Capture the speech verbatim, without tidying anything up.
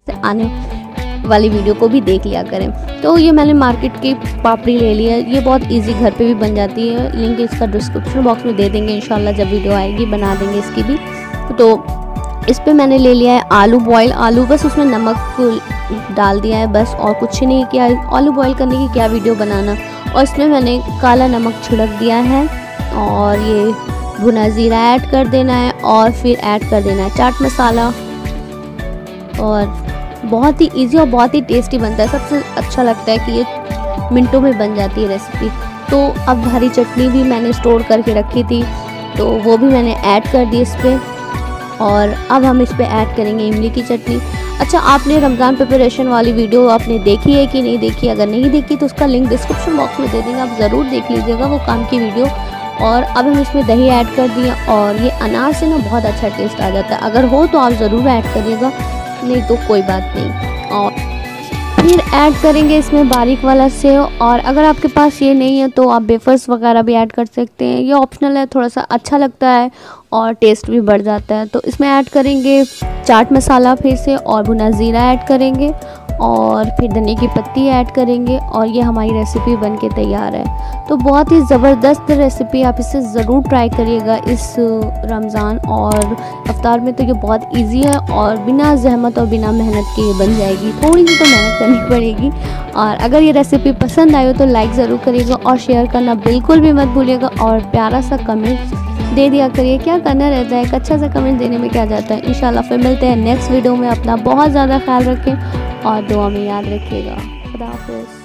से आने वाली वीडियो को भी देख लिया करें। तो ये मैंने मार्केट की पापड़ी ले ली है, ये बहुत इजी घर पे भी बन जाती है। लिंक इसका डिस्क्रिप्शन बॉक्स में दे देंगे, इंशाल्लाह जब वीडियो आएगी बना देंगे इसकी भी। तो इस पे मैंने ले लिया है आलू बॉयल आलू, बस उसमें नमक डाल दिया है बस, और कुछ नहीं किया। आलू बॉयल करने की क्या वीडियो बनाना। और इसमें मैंने काला नमक छिड़क दिया है, और ये भुना ज़ीरा ऐड कर देना है, और फिर ऐड कर देना है चाट मसाला। और बहुत ही इजी और बहुत ही टेस्टी बनता है। सबसे अच्छा लगता है कि ये मिनटों में बन जाती है रेसिपी। तो अब हरी चटनी भी मैंने स्टोर करके रखी थी, तो वो भी मैंने ऐड कर दी इस पर। और अब हम इस पे ऐड करेंगे इमली की चटनी। अच्छा, आपने रमज़ान प्रिपरेशन वाली वीडियो आपने देखी है कि नहीं देखी? अगर नहीं देखी तो उसका लिंक डिस्क्रिप्शन बॉक्स में दे देंगे, आप ज़रूर देख लीजिएगा वो काम की वीडियो। और अब हम इसमें दही ऐड कर दिए, और ये अनार से ना बहुत अच्छा टेस्ट आ जाता है। अगर हो तो आप ज़रूर ऐड करिएगा, नहीं तो कोई बात नहीं। और फिर ऐड करेंगे इसमें बारीक वाला सेव, और अगर आपके पास ये नहीं है तो आप वेफर्स वगैरह भी ऐड कर सकते हैं। ये ऑप्शनल है, थोड़ा सा अच्छा लगता है और टेस्ट भी बढ़ जाता है। तो इसमें ऐड करेंगे चाट मसाला फिर से, और भुना ज़ीरा ऐड करेंगे, और फिर धनिया की पत्ती ऐड करेंगे, और ये हमारी रेसिपी बनके तैयार है। तो बहुत ही ज़बरदस्त रेसिपी, आप इसे ज़रूर ट्राई करिएगा इस रमज़ान और इफ्तार में। तो ये बहुत इजी है और बिना ज़हमत और बिना मेहनत के ये बन जाएगी। थोड़ी सी तो मेहनत करनी पड़ेगी। और अगर ये रेसिपी पसंद आई हो तो लाइक ज़रूर करिएगा, और शेयर करना बिल्कुल भी मत भूलिएगा, और प्यारा सा कमेंट दे दिया करिए। क्या करना रहता है, एक अच्छा सा कमेंट देने में क्या जाता है। इंशाल्लाह फिर मिलते हैं नेक्स्ट वीडियो में। अपना बहुत ज़्यादा ख्याल रखें और दुआ में याद रखिएगा। खुदा हाफ़िज़।